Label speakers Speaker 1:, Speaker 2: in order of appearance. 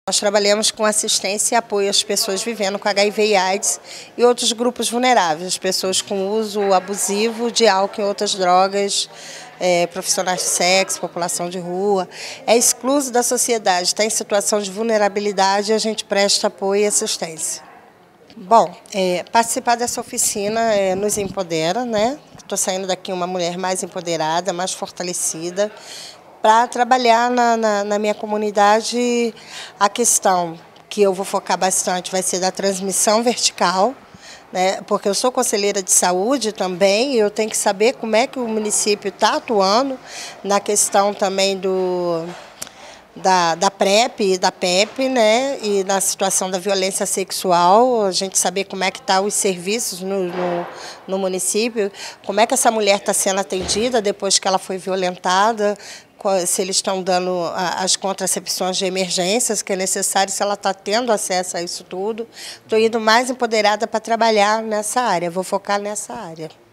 Speaker 1: Nós trabalhamos com assistência e apoio às pessoas vivendo com HIV e AIDS e outros grupos vulneráveis, pessoas com uso abusivo de álcool e outras drogas, profissionais de sexo, população de rua. É excluso da sociedade, está em situação de vulnerabilidade e a gente presta apoio e assistência. Bom, participar dessa oficina nos empodera, né? Estou saindo daqui uma mulher mais empoderada, mais fortalecida, para trabalhar na minha comunidade. A questão que eu vou focar bastante vai ser da transmissão vertical, né? Porque eu sou conselheira de saúde também e eu tenho que saber como é que o município está atuando na questão também da PrEP e da PEP, né? E na situação da violência sexual, a gente saber como é que estão os serviços no município, como é que essa mulher está sendo atendida depois que ela foi violentada, se eles estão dando as contracepções de emergências que é necessário, se ela está tendo acesso a isso tudo. Estou indo mais empoderada para trabalhar nessa área, vou focar nessa área.